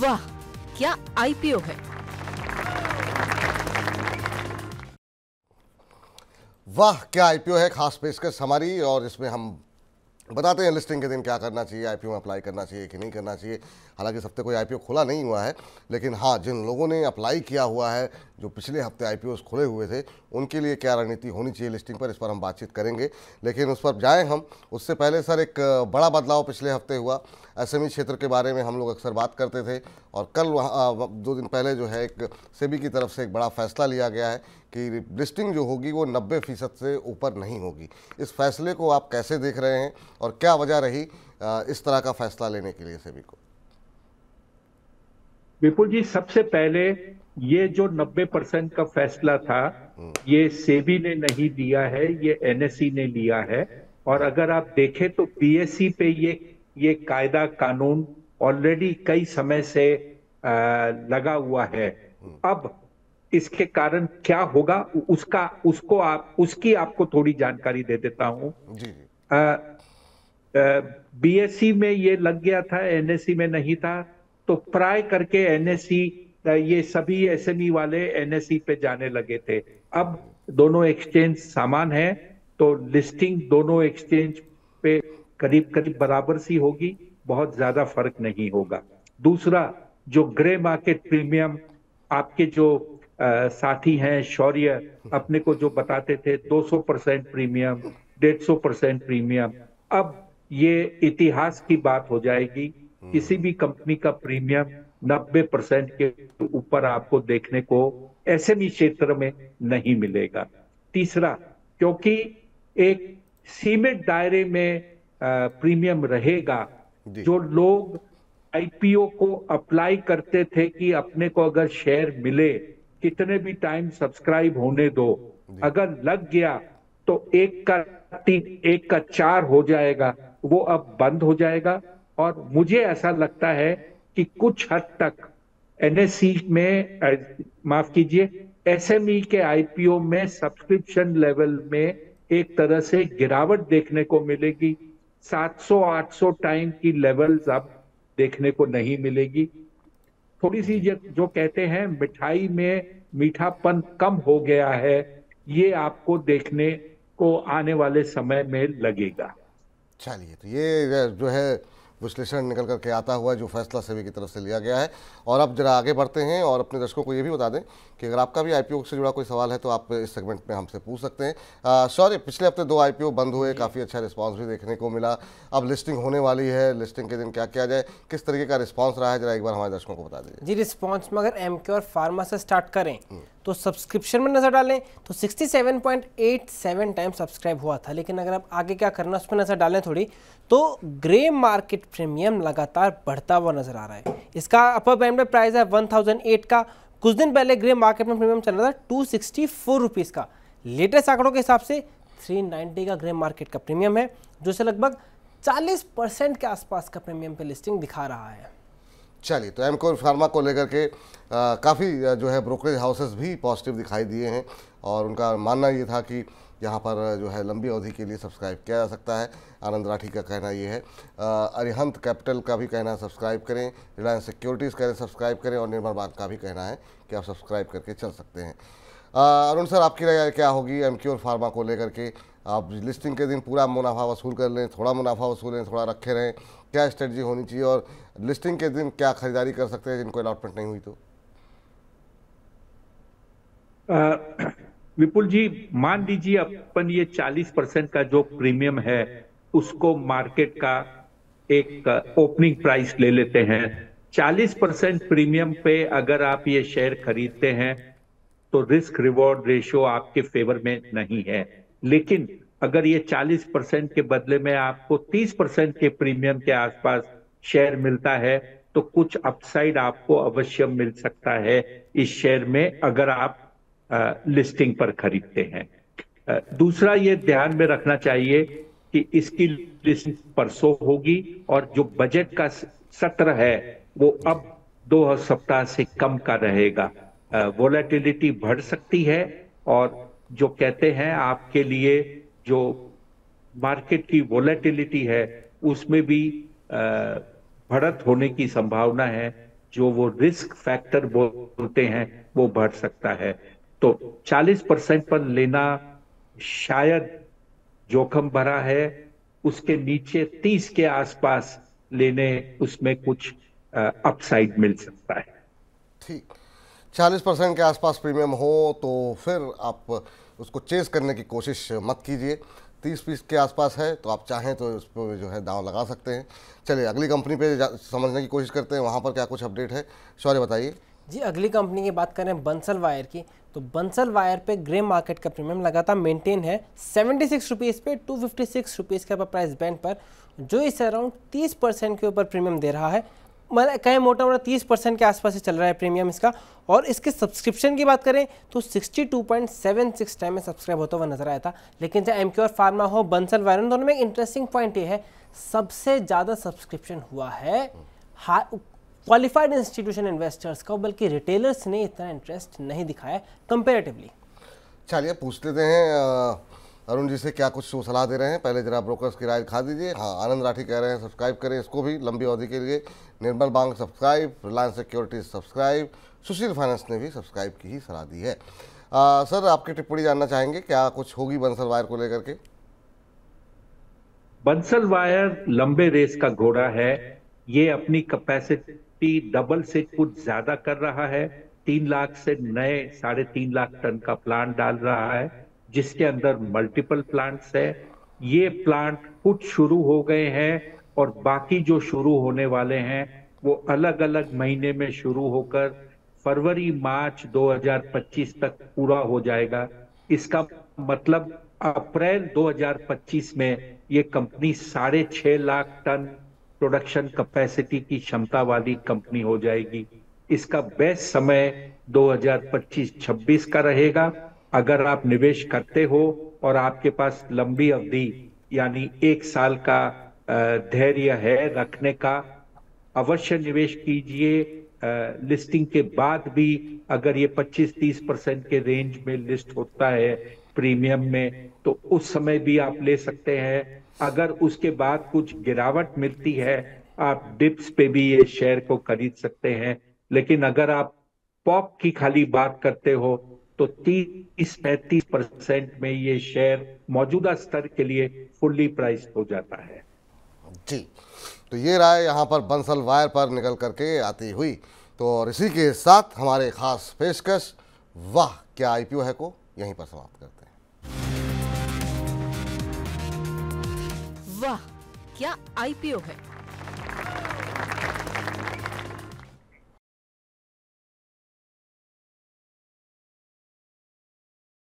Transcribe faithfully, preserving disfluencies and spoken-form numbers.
वाह, क्या आईपीओ है। वाह क्या आईपीओ है, खास पेशकश हमारी। और इसमें हम बताते हैं लिस्टिंग के दिन क्या करना चाहिए, आईपीओ में अप्लाई करना चाहिए कि नहीं करना चाहिए। हालांकि इस हफ्ते कोई आईपीओ खुला नहीं हुआ है, लेकिन हाँ, जिन लोगों ने अप्लाई किया हुआ है, जो पिछले हफ्ते आईपीओ खुले हुए थे, उनके लिए क्या रणनीति होनी चाहिए लिस्टिंग पर, इस पर हम बातचीत करेंगे। लेकिन उस पर जाएं हम, उससे पहले सर एक बड़ा बदलाव पिछले हफ्ते हुआ। एसएमई क्षेत्र के बारे में हम लोग अक्सर बात करते थे, और कल वहाँ दो दिन पहले जो है एक सेबी की तरफ से एक बड़ा फैसला लिया गया है कि लिस्टिंग जो होगी वो नब्बे फीसद से ऊपर नहीं होगी। इस फैसले को आप कैसे देख रहे हैं और क्या वजह रही इस तरह का फैसला लेने के लिए सेबी को? विपुल जी, सबसे पहले ये जो नब्बे परसेंट का फैसला था, ये सेबी ने नहीं दिया है, ये एनएसई ने लिया है। और अगर आप देखें तो बीएसई पे ये ये कायदा कानून ऑलरेडी कई समय से आ, लगा हुआ है। अब इसके कारण क्या होगा उसका उसको आप उसकी आपको थोड़ी जानकारी दे देता हूं। जी बीएसई में ये लग गया था, एनएसई में नहीं था, तो प्राय करके एनएसई, ये सभी एसएमई वाले एनएसई पे जाने लगे थे। अब दोनों एक्सचेंज समान है, तो लिस्टिंग दोनों एक्सचेंज पे करीब करीब बराबर सी होगी, बहुत ज्यादा फर्क नहीं होगा। दूसरा, जो ग्रे मार्केट प्रीमियम आपके जो आ, साथी हैं शौर्य अपने को जो बताते थे दो सौ परसेंट प्रीमियम, डेढ़ सौ परसेंट प्रीमियम, अब ये इतिहास की बात हो जाएगी। किसी भी कंपनी का प्रीमियम नब्बे परसेंट के ऊपर आपको देखने को एसएमई क्षेत्र में नहीं मिलेगा। तीसरा, क्योंकि एक सीमित दायरे में प्रीमियम रहेगा, जो लोग आईपीओ को अप्लाई करते थे कि अपने को अगर शेयर मिले, कितने भी टाइम सब्सक्राइब होने दो, अगर लग गया तो एक का तीन, एक का चार हो जाएगा, वो अब बंद हो जाएगा। और मुझे ऐसा लगता है कि कुछ हद तक एनएसई में, माफ कीजिए, एसएमई के आईपीओ में सब्सक्रिप्शन लेवल में एक तरह से गिरावट देखने को मिलेगी। सात सौ आठ सौ टाइम की लेवल्स अब देखने को नहीं मिलेगी। थोड़ी सी जो कहते हैं मिठाई में मीठापन कम हो गया है, ये आपको देखने को आने वाले समय में लगेगा। चलिए, तो ये जो है विश्लेषण निकल करके आता हुआ जो फैसला सेबी की तरफ से लिया गया है। और अब जरा आगे बढ़ते हैं और अपने दर्शकों को ये भी बता दें कि अगर आपका भी आईपीओ से जुड़ा कोई सवाल है तो आप इस सेगमेंट में हमसे पूछ सकते हैं। सॉरी, पिछले हफ्ते दो आईपीओ बंद हुए, काफ़ी अच्छा रिस्पांस भी देखने को मिला। अब लिस्टिंग होने वाली है, लिस्टिंग के दिन क्या किया जाए, किस तरीके का रिस्पॉन्स रहा है, जरा एक बार हमारे दर्शकों को बता दीजिए। जी, रिस्पॉन्स में अगर एमक्योर फार्मा से स्टार्ट करें तो सब्सक्रिप्शन में नजर डालें तो सड़सठ पॉइंट सत्तासी टाइम सब्सक्राइब हुआ था। लेकिन अगर आप आगे क्या करना उस पर नजर डालें थोड़ी, तो ग्रे मार्केट प्रीमियम लगातार बढ़ता हुआ नजर आ रहा है। इसका अपर बैंड में प्राइस है एक हज़ार आठ का। कुछ दिन पहले ग्रे मार्केट में प्रीमियम चल रहा था टू सिक्सटी फोर रुपीज का। लेटेस्ट आंकड़ों के हिसाब से थ्री नाइन्टी का ग्रे मार्केट का प्रीमियम है, जो से लगभग चालीस परसेंट के आसपास का प्रीमियम पे लिस्टिंग दिखा रहा है। चलिए, तो एमक्योर फार्मा को लेकर के काफ़ी जो है ब्रोकरेज हाउसेस भी पॉजिटिव दिखाई दिए हैं, और उनका मानना ये था कि यहाँ पर जो है लंबी अवधि के लिए सब्सक्राइब किया जा सकता है। आनंद राठी का कहना ये है, अरिहंत कैपिटल का भी कहना है सब्सक्राइब करें, रिलायंस सिक्योरिटीज़ कह रहे हैं सब्सक्राइब करें, और निर्मल बैंक का भी कहना है कि आप सब्सक्राइब करके चल सकते हैं। अरुण सर, आपकी राय क्या होगी एमक्योर फार्मा को लेकर के? आप लिस्टिंग के दिन पूरा मुनाफा वसूल कर लें, थोड़ा मुनाफा वसूलें, थोड़ा रखे रहें, क्या स्ट्रेटजी होनी चाहिए, और लिस्टिंग के दिन क्या खरीदारी कर सकते हैं जिनको अलॉटमेंट नहीं हुई तो? आ, विपुल जी, मान लीजिए अपन ये चालीस परसेंट का जो प्रीमियम है उसको मार्केट का एक ओपनिंग प्राइस ले लेते हैं। चालीस परसेंट प्रीमियम पे अगर आप ये शेयर खरीदते हैं तो रिस्क रिवॉर्ड रेशियो आपके फेवर में नहीं है। लेकिन अगर ये चालीस परसेंट के बदले में आपको तीस परसेंट के प्रीमियम के आसपास शेयर मिलता है, तो कुछ अपसाइड आपको अवश्य मिल सकता है इस शेयर में, अगर आप आ, लिस्टिंग पर खरीदते हैं। आ, दूसरा ये ध्यान में रखना चाहिए कि इसकी लिस्टिंग परसों होगी, और जो बजट का सत्र है वो अब दो सप्ताह से कम का रहेगा। वोलेटिलिटी बढ़ सकती है, और जो कहते हैं आपके लिए जो मार्केट की वोलेटिलिटी है उसमें भी बढ़त होने की संभावना है। जो वो रिस्क फैक्टर बोलते हैं वो बढ़ सकता है। तो चालीस परसेंट पर लेना शायद जोखिम भरा है, उसके नीचे तीस के आसपास लेने उसमें कुछ अपसाइड मिल सकता है। ठीक, चालीस परसेंट के आसपास प्रीमियम हो तो फिर आप उसको चेस करने की कोशिश मत कीजिए। तीस पीस के आसपास है तो आप चाहें तो उस पर जो है दांव लगा सकते हैं। चलिए अगली कंपनी पे समझने की कोशिश करते हैं, वहाँ पर क्या कुछ अपडेट है, शौर्य बताइए। जी, अगली कंपनी की बात करें बंसल वायर की, तो बंसल वायर पे ग्रे मार्केट का प्रीमियम लगातार मेंटेन है सेवेंटी सिक्स रुपीज़ पे टू फिफ्टी सिक्स रुपीज़ के प्राइस बैंड पर, जो इस अराउंड तीस परसेंट के ऊपर प्रीमियम दे रहा है। मतलब कहीं मोटा मोटा तीस परसेंट के आसपास ही चल रहा है प्रीमियम इसका। और इसके सब्सक्रिप्शन की बात करें तो sixty two point seven six time में सब्सक्राइब होता हुआ नजर आया था। लेकिन चाहे एमक्योर फार्मा हो, बंसल वायर, दोनों में एक इंटरेस्टिंग पॉइंट ये है, सबसे ज़्यादा सब्सक्रिप्शन हुआ है क्वालिफाइड इंस्टीट्यूशन इन्वेस्टर्स का, बल्कि रिटेलर्स ने इतना इंटरेस्ट नहीं दिखाया कंपेरेटिवली। चलिए पूछ लेते हैं अरुण जी से क्या कुछ वो सलाह दे रहे हैं। पहले जरा ब्रोकर्स की राय दिखा दीजिए। हाँ, आनंद राठी कह रहे हैं सब्सक्राइब करें इसको भी लंबी अवधि के लिए। Nirmal bank subscribe, Reliance securities subscribe, Sushil finance ने भी सब्सक्राइब की ही सलाह दी है। आ, सर आपकी टिप्पणी जानना चाहेंगे, क्या कुछ होगी बंसल वायर को लेकर के? बंसल वायर लंबे रेस का घोड़ा है, ये अपनी कैपेसिटी डबल से कुछ ज्यादा कर रहा है। तीन लाख से नए साढ़े तीन लाख टन का प्लांट डाल रहा है, जिसके अंदर मल्टीपल प्लांट्स है। ये प्लांट कुछ शुरू हो गए हैं और बाकी जो शुरू होने वाले हैं वो अलग अलग महीने में शुरू होकर फरवरी मार्च दो हज़ार पच्चीस तक पूरा हो जाएगा। इसका मतलब अप्रैल दो हज़ार पच्चीस में ये कंपनी साढ़े छह लाख टन प्रोडक्शन कैपेसिटी की क्षमता वाली कंपनी हो जाएगी। इसका बेस्ट समय दो हज़ार पच्चीस छब्बीस का रहेगा। अगर आप निवेश करते हो और आपके पास लंबी अवधि यानी एक साल का धैर्य है रखने का, अवश्य निवेश कीजिए। लिस्टिंग के बाद भी अगर ये पच्चीस तीस परसेंट के रेंज में लिस्ट होता है प्रीमियम में, तो उस समय भी आप ले सकते हैं। अगर उसके बाद कुछ गिरावट मिलती है, आप डिप्स पे भी ये शेयर को खरीद सकते हैं। लेकिन अगर आप पॉप की खाली बात करते हो तो तीस पैंतीस परसेंट में ये शेयर मौजूदा स्तर के लिए फुल्ली प्राइस हो जाता है। जी, तो ये राय यहाँ पर बंसल वायर पर निकल करके आती हुई। तो और इसी के साथ हमारे खास पेशकश वाह क्या आईपीओ है को यहीं पर समाप्त करते हैं। वाह क्या आईपीओ है।